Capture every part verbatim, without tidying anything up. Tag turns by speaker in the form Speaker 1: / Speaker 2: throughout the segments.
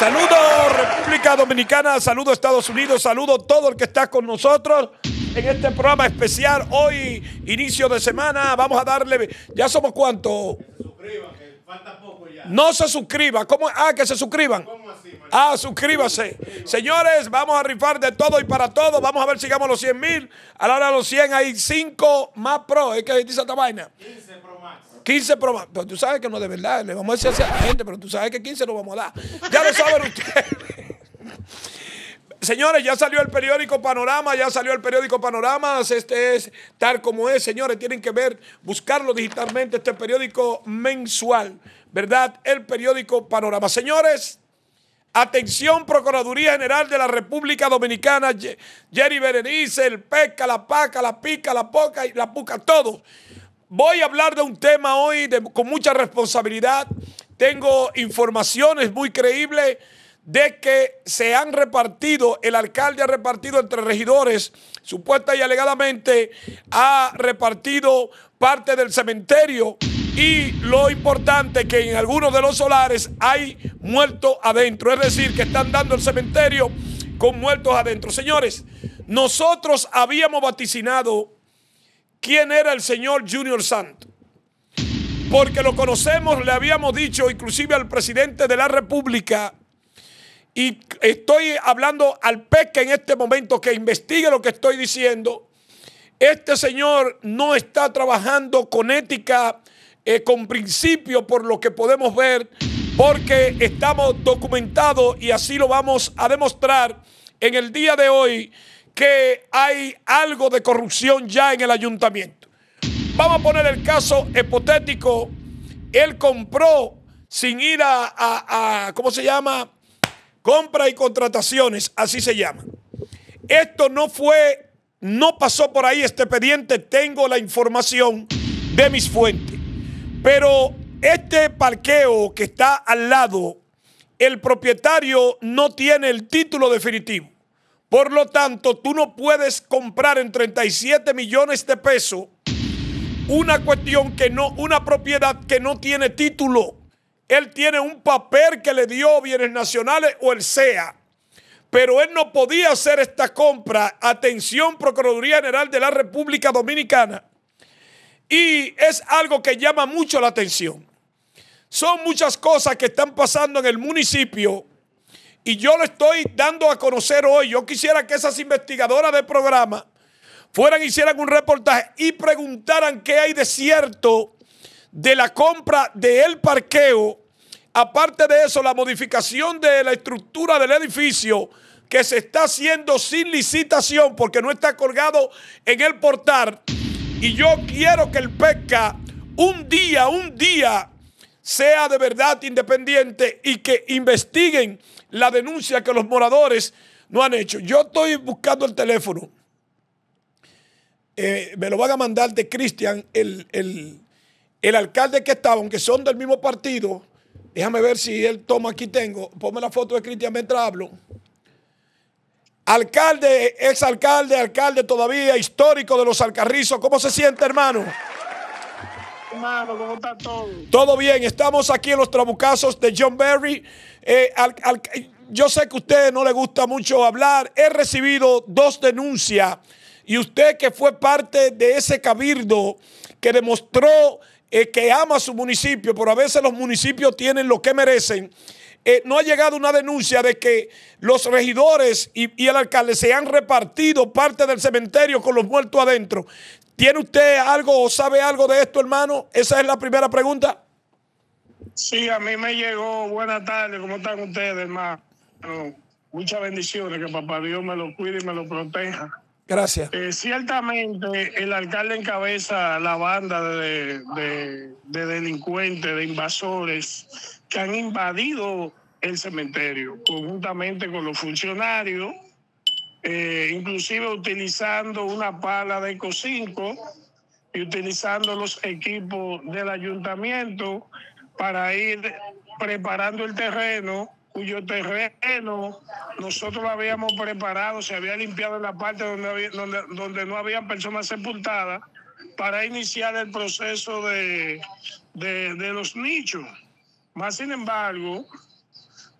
Speaker 1: Saludos República Dominicana, saludos Estados Unidos, saludos todo el que está con nosotros en este programa especial. Hoy, inicio de semana, vamos a darle, ya somos cuántos.
Speaker 2: Suscriban, que falta poco ya.
Speaker 1: No se suscriban, ¿cómo? Ah, que se suscriban.
Speaker 2: ¿Cómo así, María?
Speaker 1: Ah, suscríbase. Señores, vamos a rifar de todo y para todo. Vamos a ver si llegamos a los cien mil. A la hora de los cien hay cinco más pro. Es que dice esta vaina.
Speaker 2: quince Pro Max.
Speaker 1: quince Pro Max. Pero tú sabes que no es de verdad. Le vamos a decir a la gente, pero tú sabes que quince lo vamos a dar. Ya lo saben ustedes. Señores, ya salió el periódico Panorama, ya salió el periódico Panorama, este es tal como es, señores, tienen que ver, buscarlo digitalmente, este periódico mensual, ¿verdad? El periódico Panorama. Señores, atención, Procuraduría General de la República Dominicana, Jerry Berenice, el PECA, la PACA, la PICA, la POCA y la PUCA, todos. Voy a hablar de un tema hoy de, con mucha responsabilidad, tengo informaciones muy creíbles de que se han repartido, el alcalde ha repartido entre regidores, supuesta y alegadamente ha repartido parte del cementerio y lo importante que en algunos de los solares hay muertos adentro, es decir, que están dando el cementerio con muertos adentro. Señores, nosotros habíamos vaticinado quién era el señor Junior Santos, porque lo conocemos, le habíamos dicho inclusive al presidente de la República. Y estoy hablando al PECA en este momento que investigue lo que estoy diciendo. Este señor no está trabajando con ética, eh, con principio, por lo que podemos ver, porque estamos documentados y así lo vamos a demostrar en el día de hoy que hay algo de corrupción ya en el ayuntamiento. Vamos a poner el caso hipotético. Él compró sin ir a, a, a ¿cómo se llama? Compra y contrataciones, así se llama. Esto no fue, no pasó por ahí este expediente, tengo la información de mis fuentes. Pero este parqueo que está al lado, el propietario no tiene el título definitivo. Por lo tanto, tú no puedes comprar en treinta y siete millones de pesos una cuestión que no, una propiedad que no tiene título. Él tiene un papel que le dio Bienes Nacionales o el C E A, pero él no podía hacer esta compra. Atención, Procuraduría General de la República Dominicana. Y es algo que llama mucho la atención. Son muchas cosas que están pasando en el municipio y yo lo estoy dando a conocer hoy. Yo quisiera que esas investigadoras del programa fueran, hicieran un reportaje y preguntaran qué hay de cierto de la compra del parqueo. Aparte de eso, la modificación de la estructura del edificio que se está haciendo sin licitación porque no está colgado en el portal. Y yo quiero que el PECA un día, un día sea de verdad independiente y que investiguen la denuncia que los moradores no han hecho. Yo estoy buscando el teléfono. Eh, me lo van a mandar de Cristian, el... el El alcalde que estaba, aunque son del mismo partido, déjame ver si él toma, aquí tengo, ponme la foto de Cristian mientras hablo. Alcalde, ex alcalde, alcalde todavía, histórico de los Alcarrizos, ¿cómo se siente, hermano?
Speaker 3: Hermano, ¿cómo está todo?
Speaker 1: Todo bien, estamos aquí en los trabucazos de John Berry. Eh, al, al, yo sé que a usted no le gusta mucho hablar, he recibido dos denuncias y usted que fue parte de ese cabildo que demostró Eh, que ama su municipio, pero a veces los municipios tienen lo que merecen. Eh, no ha llegado una denuncia de que los regidores y, y el alcalde se han repartido parte del cementerio con los muertos adentro. ¿Tiene usted algo o sabe algo de esto, hermano? Esa es la primera pregunta.
Speaker 3: Sí, a mí me llegó. Buenas tardes, ¿cómo están ustedes, hermano? Muchas bendiciones, que papá Dios me lo cuide y me lo proteja.
Speaker 1: Gracias.
Speaker 3: Eh, ciertamente el alcalde encabeza la banda de, de, de delincuentes, de invasores que han invadido el cementerio conjuntamente con los funcionarios, eh, inclusive utilizando una pala de Eco cinco y utilizando los equipos del ayuntamiento para ir preparando el terreno, cuyo terreno nosotros lo habíamos preparado, se había limpiado en la parte donde, había, donde, donde no había personas sepultadas para iniciar el proceso de, de, de los nichos. Más sin embargo,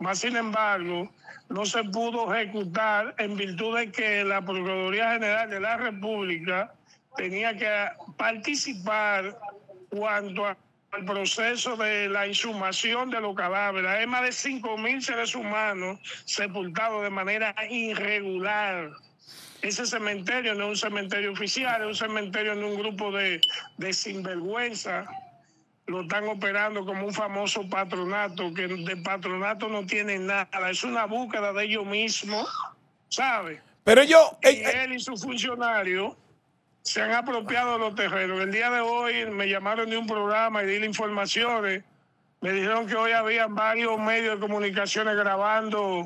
Speaker 3: Más sin embargo, no se pudo ejecutar en virtud de que la Procuraduría General de la República tenía que participar cuanto al proceso de la insumación de los cadáveres. Hay más de cinco mil seres humanos sepultados de manera irregular. Ese cementerio no es un cementerio oficial, es un cementerio de un grupo de, de sinvergüenza. Lo están operando como un famoso patronato, que de patronato no tiene nada. Es una búsqueda de ellos mismos, ¿sabe?
Speaker 1: Pero yo...
Speaker 3: Y
Speaker 1: eh, eh,
Speaker 3: él y su funcionario se han apropiado de los terrenos. El día de hoy me llamaron de un programa y di informaciones. Me dijeron que hoy había varios medios de comunicaciones grabando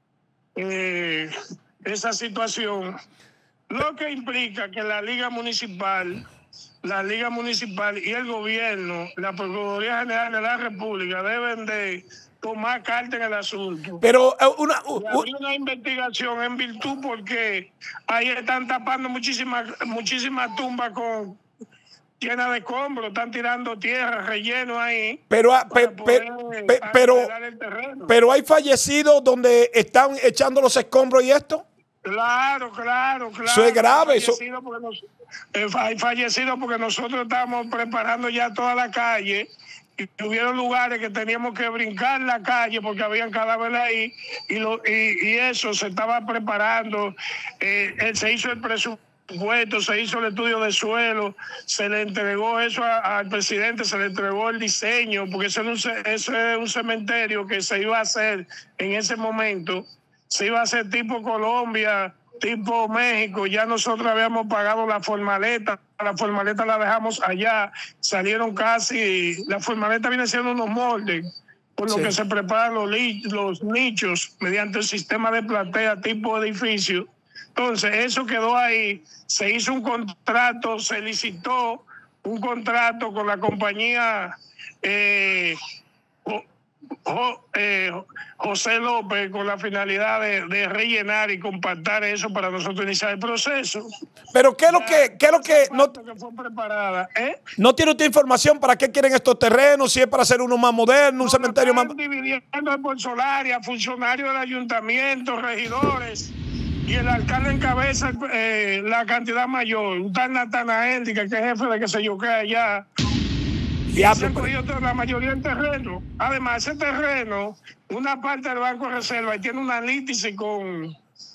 Speaker 3: eh, esa situación, lo que implica que la Liga Municipal, la Liga Municipal y el gobierno, la Procuraduría General de la República deben de tomar carta en el asunto.
Speaker 1: pero eh, una... Uh,
Speaker 3: Y había una investigación en virtud porque ahí están tapando muchísimas muchísimas tumbas con llenas de escombros, están tirando tierra, relleno ahí.
Speaker 1: pero, ah, pe-
Speaker 3: para
Speaker 1: pe-
Speaker 3: poder
Speaker 1: pe- pero,
Speaker 3: acelerar el terreno.
Speaker 1: pero hay fallecidos donde están echando los escombros y esto.
Speaker 3: Claro, claro, claro.
Speaker 1: Eso es grave,
Speaker 3: Hay
Speaker 1: eso-
Speaker 3: fallecidos porque nos- eh, hay fallecidos porque nosotros estamos preparando ya toda la calle y hubieron lugares que teníamos que brincar la calle porque habían cadáveres ahí y, lo, y, y eso se estaba preparando. Eh, eh, se hizo el presupuesto, se hizo el estudio de suelo, se le entregó eso a- al presidente, se le entregó el diseño, porque eso, no, eso es un cementerio que se iba a hacer en ese momento. Se iba a hacer tipo Colombia, tipo México. Ya nosotros habíamos pagado la formaleta. La formaleta la dejamos allá. Salieron casi... La formaleta viene siendo unos moldes, por lo
Speaker 1: Sí.
Speaker 3: que se preparan los, li- los nichos mediante el sistema de platea tipo edificio. Entonces, eso quedó ahí. Se hizo un contrato, se licitó un contrato con la compañía... Eh, Jo- eh, José López, con la finalidad de, de rellenar y compactar eso para nosotros iniciar el proceso.
Speaker 1: Pero ¿qué es lo que, qué es lo que no,
Speaker 3: que fue preparada, ¿eh?
Speaker 1: no tiene usted información para qué quieren estos terrenos? Si es para hacer uno más moderno, un cementerio más...
Speaker 3: Están dividiendo por Solaria, funcionarios del ayuntamiento, regidores, y el alcalde encabeza eh, la cantidad mayor. Un tal Natanael, que es jefe de que se yo que allá.
Speaker 1: Diablo,
Speaker 3: Se han
Speaker 1: pero-
Speaker 3: cogido toda la mayoría del terreno. Además, ese terreno, una parte del Banco de Reserva, y tiene una lítice con,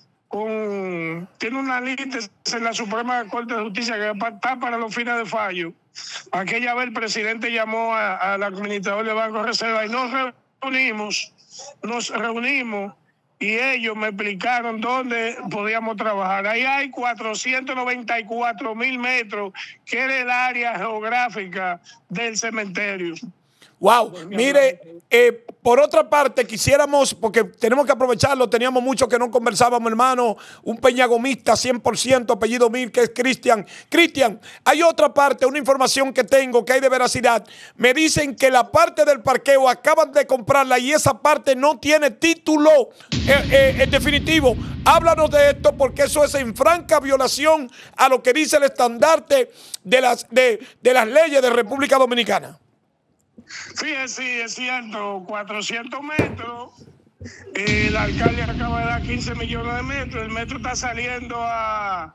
Speaker 3: con tiene una lítice en la Suprema Corte de Justicia que está para los fines de fallo. Aquella vez el presidente llamó a- al administrador del Banco de Reserva y nos reunimos, nos reunimos y ellos me explicaron dónde podíamos trabajar. Ahí hay cuatrocientos noventa y cuatro mil metros, que era el área geográfica del cementerio.
Speaker 1: Wow, mire, eh, por otra parte quisiéramos, porque tenemos que aprovecharlo, teníamos mucho que no conversábamos, hermano, un peñagomista cien por ciento, apellido Mil, que es Cristian. Cristian, hay otra parte, una información que tengo que hay de veracidad. Me dicen que la parte del parqueo acaban de comprarla y esa parte no tiene título eh, eh, en definitivo. Háblanos de esto porque eso es en franca violación a lo que dice el estandarte de las, de, de las leyes de República Dominicana.
Speaker 3: Fíjese, sí, es cierto, cuatrocientos metros. Eh, el alcalde acaba de dar quince millones de metros. El metro está saliendo a,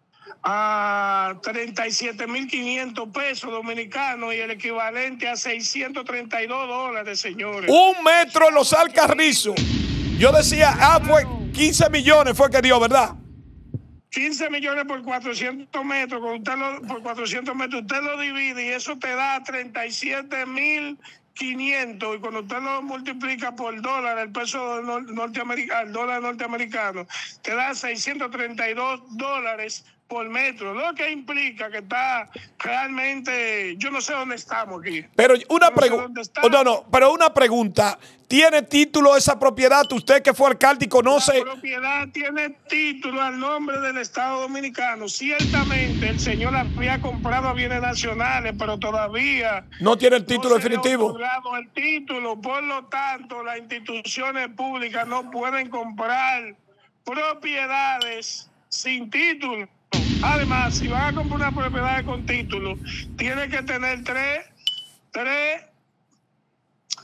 Speaker 3: a treinta y siete mil quinientos pesos dominicanos y el equivalente a seiscientos treinta y dos dólares, señores.
Speaker 1: Un metro en los Alcarrizos. Yo decía, ah, fue quince millones fue que dio, ¿verdad?
Speaker 3: quince millones por cuatrocientos metros, con usted lo, por cuatrocientos metros, usted lo divide y eso te da treinta y siete mil quinientos, y cuando usted lo multiplica por dólar, el peso nor- norteamericano, el dólar norteamericano, te da seiscientos treinta y dos dólares por metro, lo que implica que está realmente, yo no sé dónde estamos aquí.
Speaker 1: Pero una
Speaker 3: No sé
Speaker 1: pregunta,
Speaker 3: dónde está.
Speaker 1: no, no, pero una pregunta, ¿tiene título esa propiedad? Usted que fue alcalde y conoce.
Speaker 3: La propiedad tiene título al nombre del Estado Dominicano. Ciertamente el señor había comprado bienes nacionales, pero todavía
Speaker 1: No tiene el título
Speaker 3: no se le ha
Speaker 1: definitivo.
Speaker 3: otorgado el título. Por lo tanto, las instituciones públicas no pueden comprar propiedades sin título. Además, si van a comprar una propiedad con título, tiene que tener tres, tres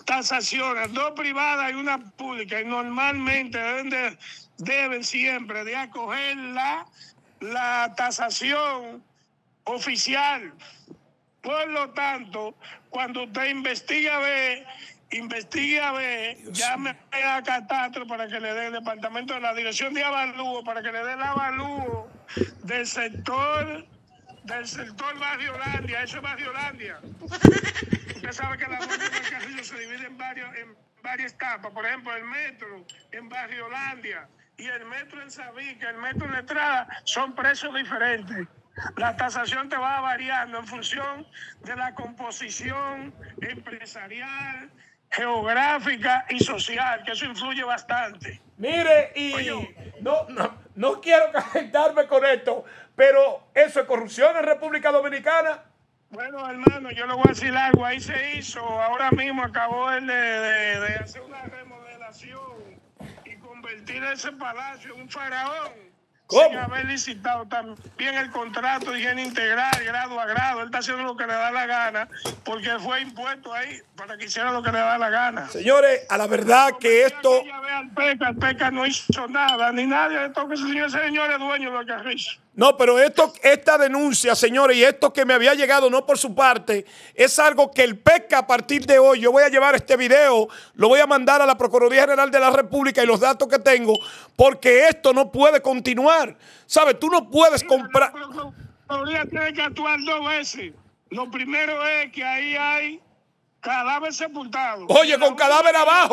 Speaker 3: tasaciones, dos privadas y una pública, y normalmente deben, de, deben siempre de acoger la, la tasación oficial. Por lo tanto, cuando usted investiga, ve, investigue a ver, llame a Catastro para que le dé el departamento de la dirección de avalúo, para que le dé el avalúo del sector, del sector Barrio Holandia. Eso es Barrio Holandia. Usted sabe que la ruta del Carrillo se divide en, varios, en varias etapas. Por ejemplo, el metro en Barrio Holandia y el metro en Sabica, el metro en Estrada, son precios diferentes. La tasación te va variando en función de la composición empresarial, geográfica y social, que eso influye bastante.
Speaker 1: Mire, y Oye, no, no, no quiero calentarme con esto, pero ¿eso es corrupción en República Dominicana?
Speaker 3: Bueno, hermano, yo le voy a decir algo. Ahí se hizo, ahora mismo acabó el de, de, de hacer una remodelación y convertir ese palacio en un faraón.
Speaker 1: ¿Cómo?
Speaker 3: Sin haber licitado también el contrato de higiene integral, grado a grado. Él está haciendo lo que le da la gana, porque fue impuesto ahí para que hiciera lo que le da la gana.
Speaker 1: Señores, a la verdad que esto...
Speaker 3: Ya ve al PECA, el PECA no hizo nada, ni nadie de todo que ese señor, ese señor es dueño de lo que Carrizo.
Speaker 1: No, pero esto, esta denuncia, señores, y esto que me había llegado no por su parte, es algo que el PECA a partir de hoy, yo voy a llevar este video, lo voy a mandar a la Procuraduría General de la República y los datos que tengo, porque esto no puede continuar. ¿Sabes? Tú no puedes comprar...
Speaker 3: La Procuraduría tiene que actuar dos veces. Lo primero es que ahí hay cadáver sepultado.
Speaker 1: Oye, con cadáver abajo.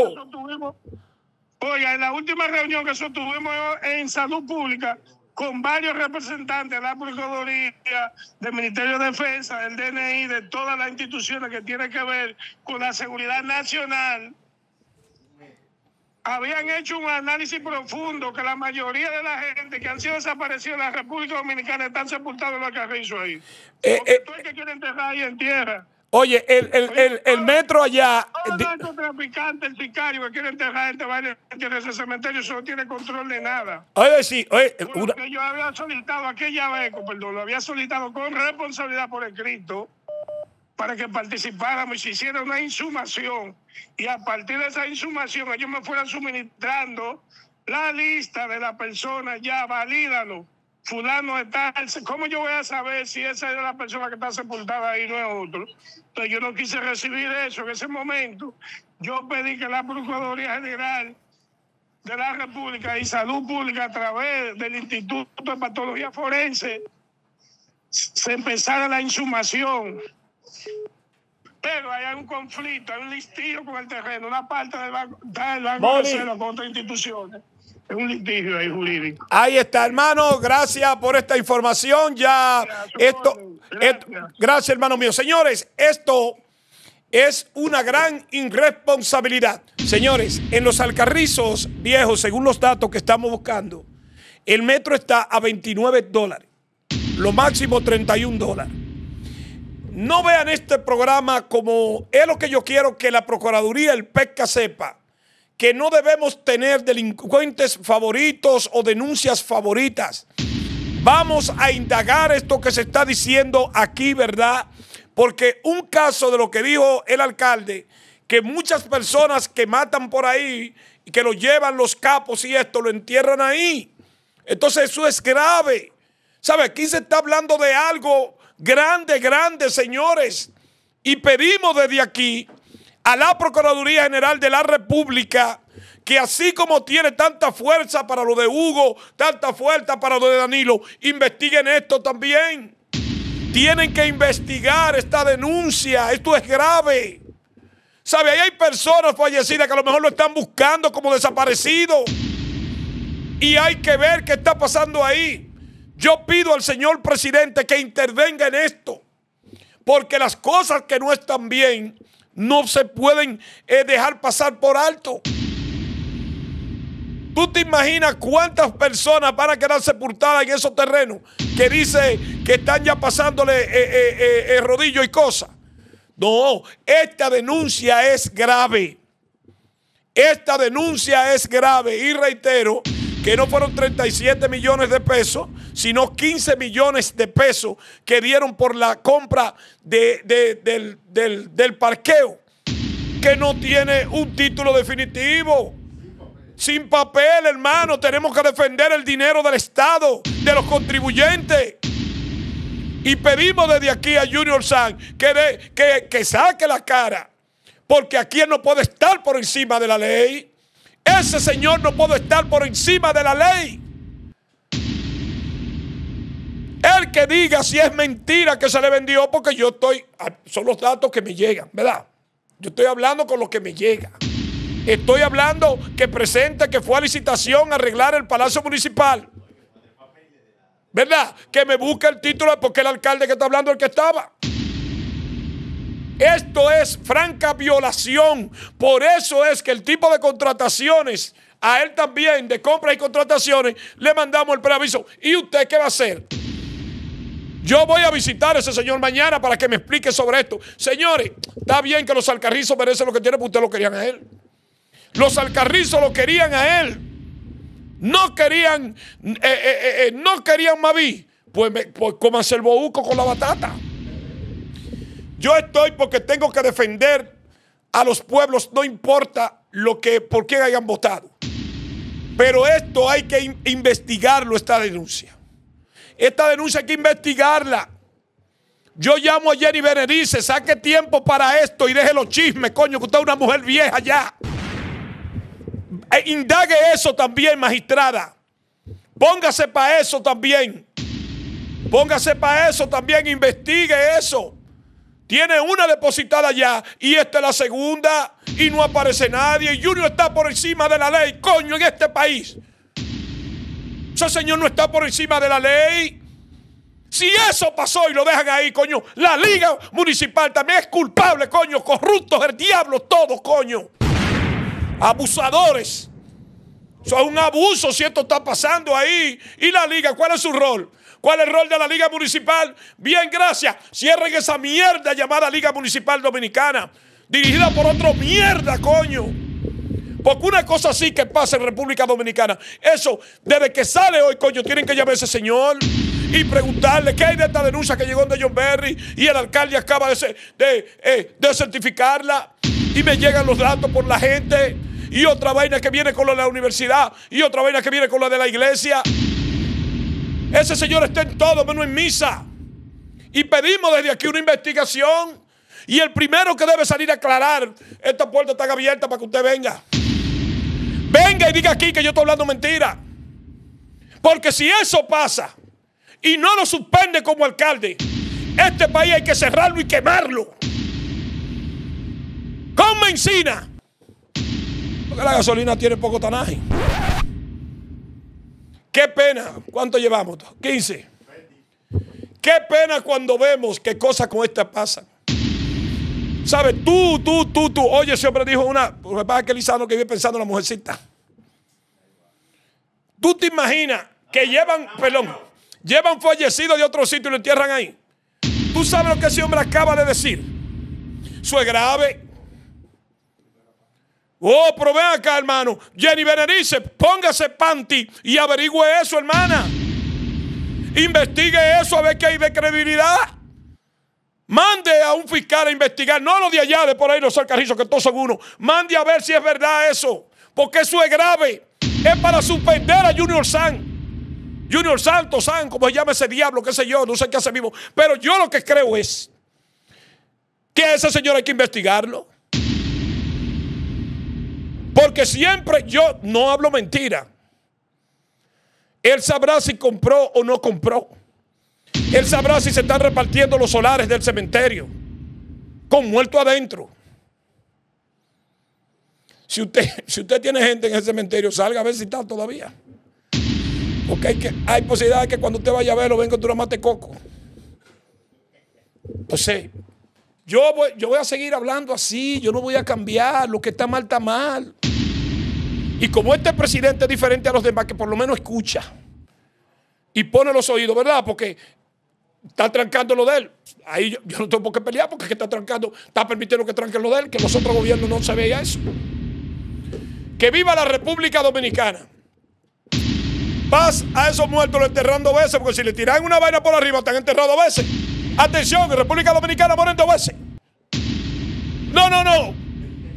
Speaker 3: Oye, en la última reunión que sostuvimos en Salud Pública, con varios representantes de la Procuraduría, del Ministerio de Defensa, del D N I, de todas las instituciones que tienen que ver con la seguridad nacional, habían hecho un análisis profundo que la mayoría de la gente que han sido desaparecidos en la República Dominicana están sepultados en los Carrizo ahí.
Speaker 1: Eh,
Speaker 3: Porque
Speaker 1: eh,
Speaker 3: tú el que quiere enterrar ahí en tierra.
Speaker 1: Oye, el, el, el, el metro allá...
Speaker 3: Todo narcotraficante, el sicario que quiere enterrar gente va a enterrar ese cementerio, eso no tiene control de nada.
Speaker 1: Oye, sí, oye...
Speaker 3: Una...
Speaker 1: Una...
Speaker 3: Yo había solicitado aquella vez, perdón, lo había solicitado con responsabilidad por escrito para que participáramos y se hiciera una insumación. Y a partir de esa insumación ellos me fueran suministrando la lista de la persona, ya valídalo. Fulano de tal, ¿cómo yo voy a saber si esa es la persona que está sepultada ahí, no es otro? Entonces yo no quise recibir eso en ese momento. Yo pedí que la Procuraduría General de la República y Salud Pública, a través del Instituto de Patología Forense, se empezara la insumación. Pero hay un conflicto, hay un listillo con el terreno. Una parte del banco, del banco de cero con otras instituciones. Es un litigio ahí jurídico.
Speaker 1: Ahí está, hermano. Gracias por esta información. Ya,
Speaker 3: gracias,
Speaker 1: esto,
Speaker 3: gracias.
Speaker 1: esto, gracias, hermano mío. Señores, esto es una gran irresponsabilidad. Señores, en los Alcarrizos viejos, según los datos que estamos buscando, el metro está a veintinueve dólares. Lo máximo treinta y un dólares. No vean este programa como es lo que yo quiero que la Procuraduría, el PECA sepa. Que no debemos tener delincuentes favoritos o denuncias favoritas. Vamos a indagar esto que se está diciendo aquí, ¿verdad? Porque un caso de lo que dijo el alcalde, que muchas personas que matan por ahí y que lo llevan los capos y esto, lo entierran ahí. Entonces eso es grave. ¿Sabe? Aquí se está hablando de algo grande, grande, señores. Y pedimos desde aquí a la Procuraduría General de la República, que así como tiene tanta fuerza para lo de Hugo, tanta fuerza para lo de Danilo, investiguen esto también. Tienen que investigar esta denuncia, esto es grave. ¿Sabe? Ahí hay personas fallecidas que a lo mejor lo están buscando como desaparecido. Y hay que ver qué está pasando ahí. Yo pido al señor presidente que intervenga en esto, porque las cosas que no están bien no se pueden eh, dejar pasar por alto. ¿Tú te imaginas cuántas personas van a quedar sepultadas en esos terrenos que dice que están ya pasándole eh, eh, eh, eh, rodillo y cosas? No, esta denuncia es grave. Esta denuncia es grave y reitero que no fueron treinta y siete millones de pesos, sino quince millones de pesos que dieron por la compra de, de, del, del, del parqueo. que no tiene un título definitivo. Sin papel, hermano. Tenemos que defender el dinero del Estado, de los contribuyentes. Y pedimos desde aquí a Junior Sanz que, de, que, que saque la cara. Porque aquí él no puede estar por encima de la ley. Ese señor no puede estar por encima de la ley. El que diga si es mentira que se le vendió, porque yo estoy, son los datos que me llegan, ¿verdad? Yo estoy hablando con lo que me llega. Estoy hablando que presente que fue a licitación a arreglar el Palacio Municipal. ¿Verdad? Que me busque el título porque el alcalde que está hablando es el que estaba. Esto es franca violación. Por eso es que el tipo de contrataciones, a él también, de compras y contrataciones, le mandamos el preaviso. ¿Y usted qué va a hacer? Yo voy a visitar a ese señor mañana para que me explique sobre esto. Señores, está bien que los alcarrizos merecen lo que tienen, porque ustedes lo querían a él. Los alcarrizos lo querían a él. No querían, eh, eh, eh, no querían Maví. Pues, me, pues cómanse el bohuco con la batata. Yo estoy porque tengo que defender a los pueblos, no importa lo que, por quién hayan votado. Pero esto hay que in investigarlo, esta denuncia. Esta denuncia hay que investigarla. Yo llamo a Jenny Berenice, saque tiempo para esto y deje los chismes, coño, que usted es una mujer vieja ya. E indague eso también, magistrada. Póngase para eso también. Póngase para eso también, investigue eso. Tiene una depositada ya y esta es la segunda y no aparece nadie. Y Junior está por encima de la ley, coño, en este país. Ese señor no está por encima de la ley. Si eso pasó y lo dejan ahí, coño, la Liga Municipal también es culpable, coño, corruptos, el diablo, todos, coño. Abusadores. Eso es un abuso si esto está pasando ahí. ¿Y la Liga? ¿Cuál es su rol? ¿Cuál es el rol de la Liga Municipal? Bien, gracias. Cierren esa mierda llamada Liga Municipal Dominicana. Dirigida por otro mierda, coño. Porque una cosa así que pasa en República Dominicana, eso, desde que sale hoy, coño, tienen que llamar a ese señor y preguntarle qué hay de esta denuncia que llegó de John Berry y el alcalde acaba de, de, eh, de certificarla y me llegan los datos por la gente y otra vaina que viene con lo de la universidad y otra vaina que viene con lo de la iglesia. Ese señor está en todo menos en misa. Y pedimos desde aquí una investigación. Y el primero que debe salir a aclarar, esta puerta está abierta para que usted venga. Venga y diga aquí que yo estoy hablando mentira. Porque si eso pasa y no lo suspende como alcalde, este país hay que cerrarlo y quemarlo. Con Mencina. Porque la gasolina tiene poco tanaje. Qué pena. ¿Cuánto llevamos? quince. Qué pena cuando vemos que cosas como esta pasan. ¿Sabes? Tú, tú, tú, tú. Oye, ese hombre dijo una... Me pasa que Lizano que vive pensando en la mujercita. ¿Tú te imaginas que llevan... Perdón. Llevan fallecidos de otro sitio y lo entierran ahí? ¿Tú sabes lo que ese hombre acaba de decir? Eso es grave. Oh, pero ven acá, hermano. Jenny Berenice, póngase panty y averigüe eso, hermana. Investigue eso a ver qué hay de credibilidad. Mande a un fiscal a investigar, no los de allá, de por ahí los alcarrizos, que todos son uno. Mande a ver si es verdad eso, porque eso es grave. Es para suspender a Junior Sanz. Junior Santos, Sanz, como se llama ese diablo, qué sé yo, no sé qué hace vivo. Pero yo lo que creo es que a ese señor hay que investigarlo. Porque siempre, yo no hablo mentira. Él sabrá si compró o no compró. Él sabrá si se están repartiendo los solares del cementerio con muerto adentro. Si usted, si usted tiene gente en el cementerio, salga a ver si está todavía. Porque hay, que, hay posibilidad de que cuando usted vaya a verlo, venga tú una mate coco. Entonces, yo voy, yo voy a seguir hablando así, yo no voy a cambiar. Lo que está mal, está mal. Y como este presidente es diferente a los demás, que por lo menos escucha y pone los oídos, ¿verdad? Porque está trancando lo de él. Ahí yo, yo no tengo por qué pelear, porque es que está trancando, está permitiendo que tranquen lo de él, que los otros gobiernos no se veía eso. Que viva la República Dominicana. Paz a esos muertos, lo enterran dos veces, porque si le tiran una vaina por arriba, están enterrados dos veces. Atención, en República Dominicana mueren dos veces. No, no, no.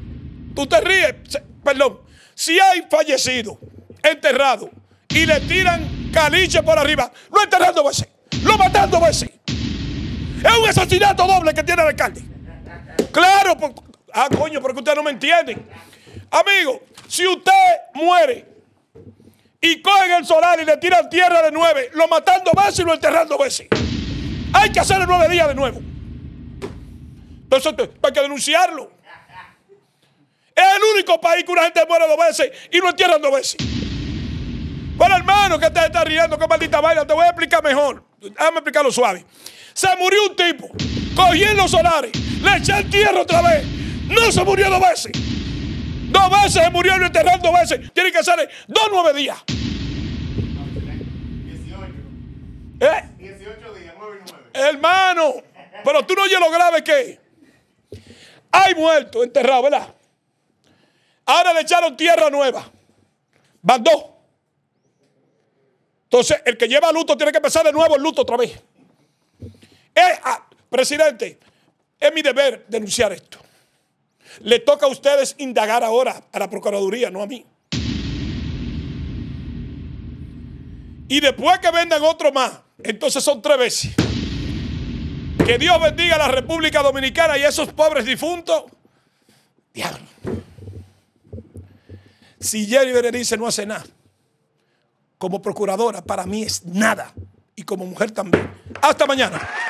Speaker 1: usted ríe, se- perdón, si hay fallecido, enterrado, y le tiran caliche por arriba, lo enterran dos veces, lo matan dos veces. Es un asesinato doble que tiene el alcalde. Claro, por, ah, coño, porque ustedes no me entienden. Amigo, si usted muere y cogen el solar y le tiran tierra de nueve, lo matan dos veces y lo enterran dos veces. Hay que hacerle nueve días de nuevo. Entonces hay que denunciarlo. Es el único país que una gente muere dos veces y lo entierran dos veces. Bueno, hermano, que te está riendo, qué maldita vaina, te voy a explicar mejor. Déjame explicarlo suave. Se murió un tipo, cogí en los solares, le eché el tierra otra vez, no se murió dos veces. Dos veces se murió y lo enterraron dos veces. Tiene que hacerle dos nueve días.
Speaker 2: dieciocho.
Speaker 1: ¿Eh?
Speaker 2: dieciocho días, nueve y nueve.
Speaker 1: Hermano, pero tú no oyes lo grave que es. Hay muertos enterrados, ¿verdad? Ahora le echaron tierra nueva. Van dos. Entonces, el que lleva luto tiene que empezar de nuevo el luto otra vez. Eh, ah, presidente, es mi deber denunciar esto. Le toca a ustedes indagar ahora a la Procuraduría, no a mí. Y después que vendan otro más, entonces son tres veces. Que Dios bendiga a la República Dominicana y a esos pobres difuntos. Diablo. Si Jerry Berenice no hace nada, como procuradora, para mí es nada. Y como mujer también. Hasta mañana.